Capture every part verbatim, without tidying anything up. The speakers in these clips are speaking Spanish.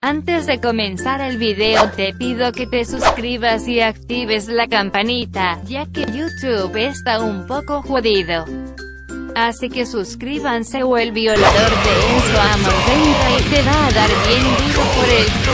Antes de comenzar el video te pido que te suscribas y actives la campanita, ya que YouTube está un poco jodido. Así que suscríbanse o el violador de Enzo Amor venga y te va a dar bien duro por el c***.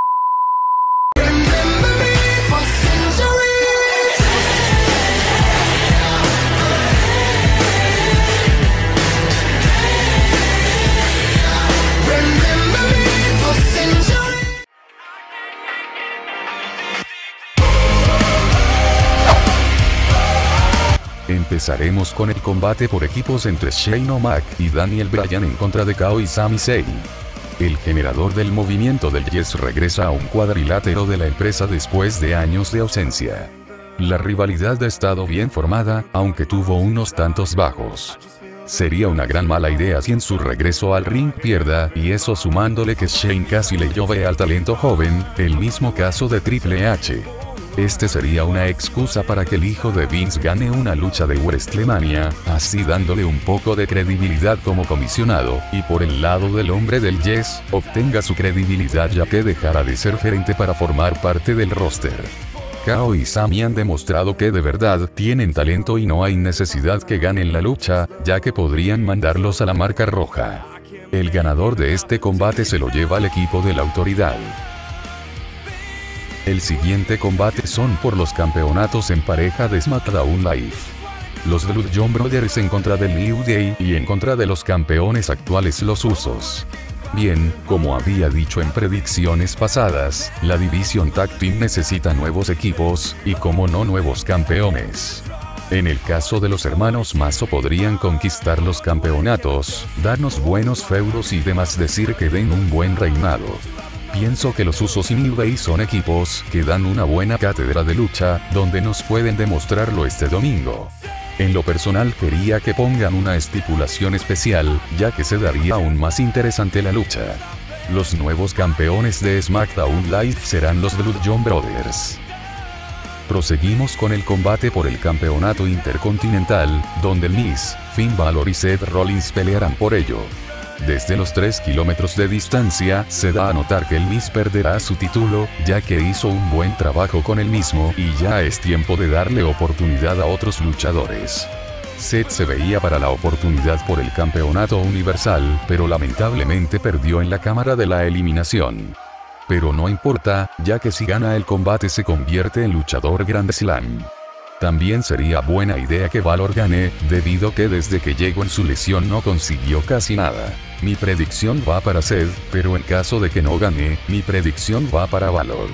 Empezaremos con el combate por equipos entre Shane O'Mac y Daniel Bryan en contra de K O y Sami Zayn. El generador del movimiento del Yes regresa a un cuadrilátero de la empresa después de años de ausencia. La rivalidad ha estado bien formada, aunque tuvo unos tantos bajos. Sería una gran mala idea si en su regreso al ring pierda, y eso sumándole que Shane casi le llueve al talento joven, el mismo caso de Triple H. Este sería una excusa para que el hijo de Vince gane una lucha de WrestleMania, así dándole un poco de credibilidad como comisionado, y por el lado del hombre del Yes, obtenga su credibilidad ya que dejará de ser gerente para formar parte del roster. K O y Sami han demostrado que de verdad tienen talento y no hay necesidad que ganen la lucha, ya que podrían mandarlos a la marca roja. El ganador de este combate se lo lleva al equipo de la autoridad. El siguiente combate son por los campeonatos en pareja de SmackDown Live. Los Blue John Brothers en contra del New Day y en contra de los campeones actuales los Usos. Bien, como había dicho en predicciones pasadas, la división Tag Team necesita nuevos equipos, y como no nuevos campeones. En el caso de los hermanos Mazo podrían conquistar los campeonatos, darnos buenos feudos y demás decir que den un buen reinado. Pienso que los Usos y New Day son equipos que dan una buena cátedra de lucha, donde nos pueden demostrarlo este domingo. En lo personal quería que pongan una estipulación especial, ya que se daría aún más interesante la lucha. Los nuevos campeones de SmackDown Live serán los Blue John Brothers. Proseguimos con el combate por el campeonato intercontinental, donde el Miz, Finn Balor y Seth Rollins pelearán por ello. Desde los tres kilómetros de distancia, se da a notar que el Miz perderá su título, ya que hizo un buen trabajo con el mismo y ya es tiempo de darle oportunidad a otros luchadores. Seth se veía para la oportunidad por el campeonato universal, pero lamentablemente perdió en la cámara de la eliminación. Pero no importa, ya que si gana el combate se convierte en luchador Grand Slam. También sería buena idea que Balor gane, debido que desde que llegó en su lesión no consiguió casi nada. Mi predicción va para Seth, pero en caso de que no gane, mi predicción va para Balor.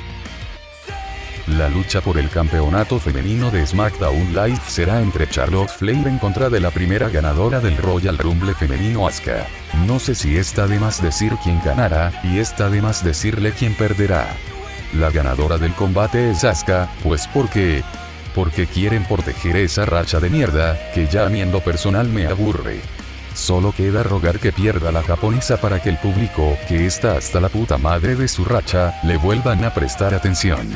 La lucha por el campeonato femenino de SmackDown Live será entre Charlotte Flair en contra de la primera ganadora del Royal Rumble femenino Asuka. No sé si está de más decir quién ganará, y está de más decirle quién perderá. La ganadora del combate es Asuka, pues porque... porque quieren proteger esa racha de mierda, que ya a mí en lo personal me aburre. Solo queda rogar que pierda la japonesa para que el público, que está hasta la puta madre de su racha, le vuelvan a prestar atención.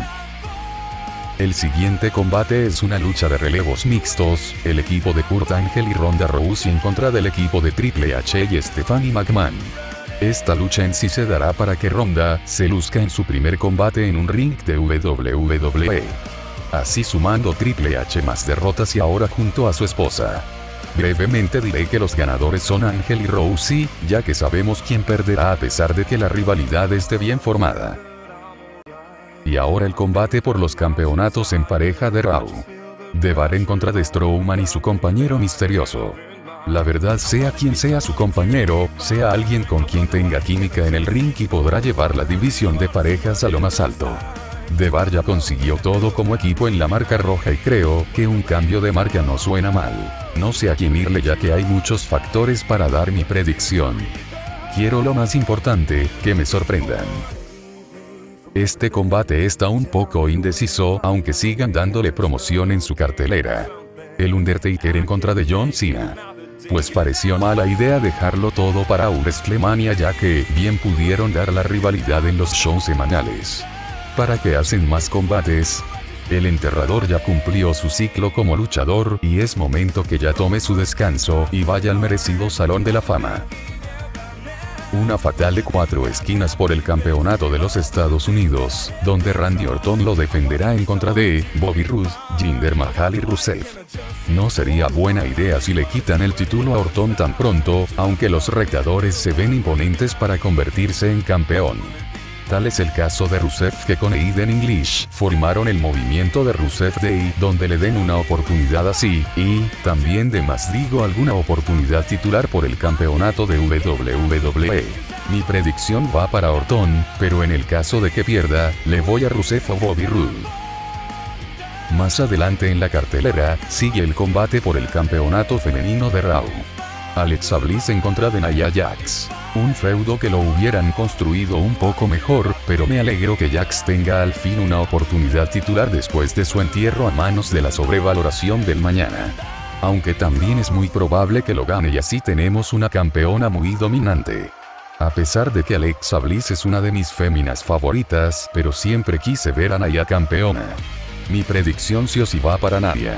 El siguiente combate es una lucha de relevos mixtos, el equipo de Kurt Angle y Ronda Rousey en contra del equipo de Triple H y Stephanie McMahon. Esta lucha en sí se dará para que Ronda se luzca en su primer combate en un ring de W W E. Así sumando Triple H más derrotas y ahora junto a su esposa. Brevemente diré que los ganadores son Angle y Rousey, ya que sabemos quién perderá a pesar de que la rivalidad esté bien formada. Y ahora el combate por los campeonatos en pareja de Raw. The Bar en contra de Strowman y su compañero misterioso. La verdad, sea quien sea su compañero, sea alguien con quien tenga química en el ring y podrá llevar la división de parejas a lo más alto. The Bar ya consiguió todo como equipo en la marca roja y creo que un cambio de marca no suena mal. No sé a quién irle ya que hay muchos factores para dar mi predicción. Quiero lo más importante, que me sorprendan. Este combate está un poco indeciso aunque sigan dándole promoción en su cartelera. El Undertaker en contra de John Cena. Pues pareció mala idea dejarlo todo para WrestleMania ya que bien pudieron dar la rivalidad en los shows semanales. ¿Para qué hacen más combates? El enterrador ya cumplió su ciclo como luchador y es momento que ya tome su descanso y vaya al merecido Salón de la Fama. Una fatal de cuatro esquinas por el campeonato de los Estados Unidos, donde Randy Orton lo defenderá en contra de Bobby Roode, Jinder Mahal y Rusev. No sería buena idea si le quitan el título a Orton tan pronto, aunque los retadores se ven imponentes para convertirse en campeón. Tal es el caso de Rusev, que con Aiden English formaron el movimiento de Rusev Day, donde le den una oportunidad así, y también de más digo alguna oportunidad titular por el campeonato de W W E. Mi predicción va para Orton, pero en el caso de que pierda, le voy a Rusev o Bobby Roode. Más adelante en la cartelera, sigue el combate por el campeonato femenino de Raw. Alexa Bliss en contra de Nia Jax. Un feudo que lo hubieran construido un poco mejor, pero me alegro que Jax tenga al fin una oportunidad titular después de su entierro a manos de la sobrevaloración del mañana. Aunque también es muy probable que lo gane y así tenemos una campeona muy dominante. A pesar de que Alexa Bliss es una de mis féminas favoritas, pero siempre quise ver a Nia campeona. Mi predicción sí o sí va para Nia.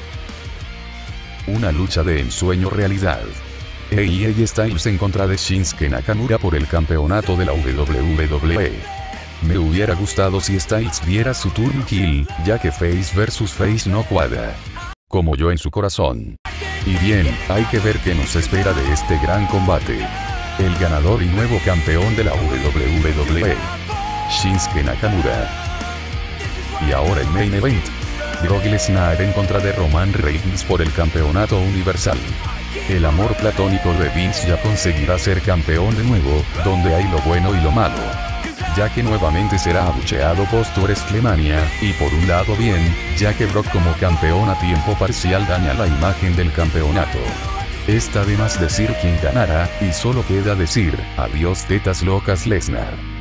Una lucha de ensueño realidad. A J Styles en contra de Shinsuke Nakamura por el campeonato de la W W E. Me hubiera gustado si Styles diera su turn heel, ya que face versus face no cuadra. Como yo en su corazón. Y bien, hay que ver qué nos espera de este gran combate. El ganador y nuevo campeón de la W W E. Shinsuke Nakamura. Y ahora el main event. Brock Lesnar en contra de Roman Reigns por el campeonato universal. El amor platónico de Vince ya conseguirá ser campeón de nuevo, donde hay lo bueno y lo malo. Ya que nuevamente será abucheado post WrestleMania, y por un lado bien, ya que Brock como campeón a tiempo parcial daña la imagen del campeonato. Está de más decir quién ganará, y solo queda decir, adiós tetas locas Lesnar.